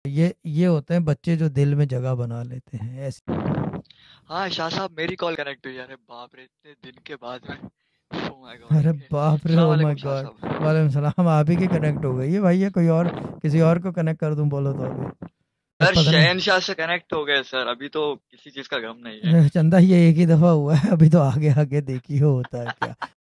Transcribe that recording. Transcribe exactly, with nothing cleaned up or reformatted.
ये ये होते हैं बच्चे जो दिल में जगह बना लेते हैं ऐसे। हाँ शाह साहब, मेरी कॉल कनेक्ट हुई। अरे बाप रे, इतने दिन के बाद में। Oh my god. अरे ओके, बाप रे, अस्सलाम ओ माय वालेकुम शाह गॉड। साहब। वालेकुम सलाम। आप ही की कनेक्ट हो गई है भाई, ये कोई और किसी और को कनेक्ट कर दूं बोलो तो अभी। अब सर पता नहीं। शहनशाह से कनेक्ट हो गए सर, अभी तो किसी चीज का गम नहीं है। अरे चंदा, ये एक ही दफा हुआ है, अभी तो आगे आगे देखिए होता है क्या।